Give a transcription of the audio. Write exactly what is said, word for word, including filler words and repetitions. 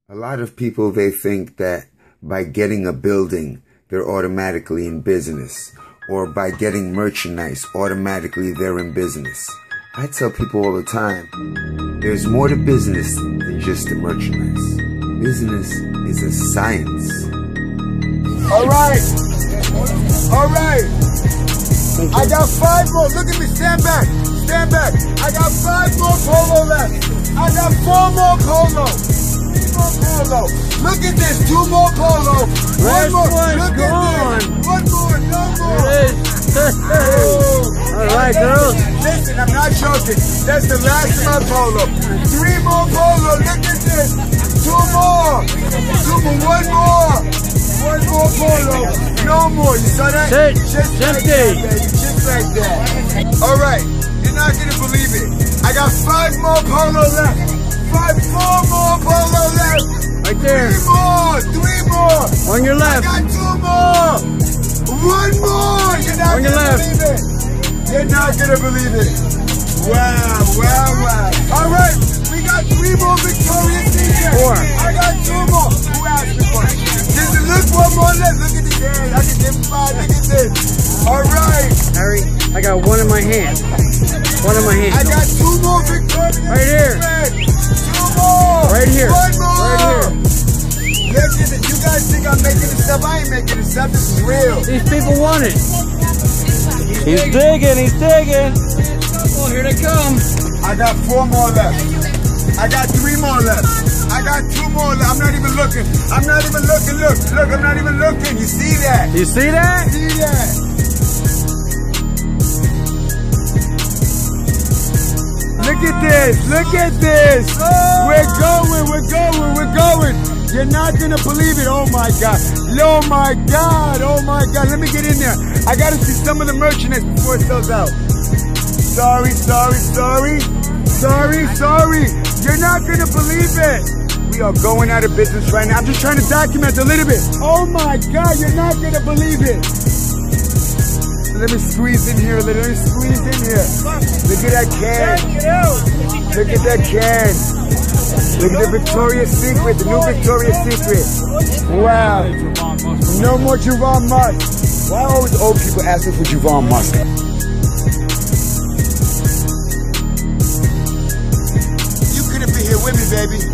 A lot of people, they think that by getting a building, they're automatically in business. Or by getting merchandise, automatically they're in business. I tell people all the time, there's more to business than just the merchandise. Business is a science. All right. All right. I got five more. Look at me. Stand back. Stand back. I got five more polo left. I got four more polo. Three more polo. Look at this. Two more polo. One more. Look at this. One more. No more. It is. Oh. All right, girls. Listen, I'm not joking. That's the last of my polo. Three more polo. Look at this. Two more. Two more. One more. One more polo. No more. You saw that? Sit. Just like that, baby. Just like that. All right. You're not going to believe it. I got five more polo left. Five, four more polo left. Right there. Three more. Three more. On your left. I got two more. One more. You're not going to believe it. You're not going to believe it. Wow, wow, wow. All right. We got three more Victoria's Secret. Four. I got two more. Who asked me for it? Just look one more left. Look at this hand. I can give five. Look at this. All right. Harry, I got one in my hand. One in my hand. I got two more Victoria's Right here. Two more. Right here. One more. Right here. Listen, you guys think I'm making this up? I ain't making this up. This is real. These people want it. He's digging. He's digging. Oh, here they come. I got four more left. I got three more left. I got two more left. I'm not even looking. I'm not even looking. Look, look, I'm not even looking. You see that? You see that? See that? Look at this. Look at this. Oh. We're going. We're going. We're going. You're not going to believe it. Oh, my God. Oh, my God. Oh, my God. Let me get in there. I got to see some of the merchandise before it sells out. Sorry, sorry, sorry. Sorry, sorry. You're not going to believe it. We are going out of business right now. I'm just trying to document a little bit. Oh, my God. You're not going to believe it. Let me squeeze in here a little. Let me squeeze in here. Look at that can. Look at that can. Look at the Victoria's Secret, the new Victoria's Secret. Wow. No more Javon Musk. Why are always old people asking for Javon Musk? You could have been here with me, baby.